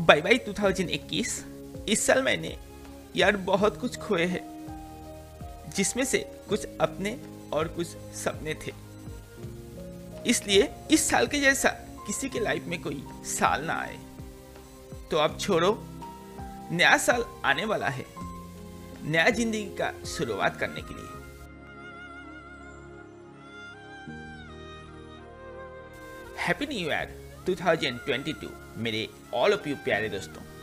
Bye bye 2021। इस साल मैंने यार बहुत कुछ खोए हैं, जिसमें से कुछ अपने और कुछ सपने थे। इसलिए इस साल के जैसा किसी के लाइफ में कोई साल ना आए। तो अब छोड़ो, नया साल आने वाला है नया जिंदगी का शुरुआत करने के लिए। हैप्पी न्यू ईयर 2022 मेरे ऑल ऑफ यू प्यारे दोस्तों।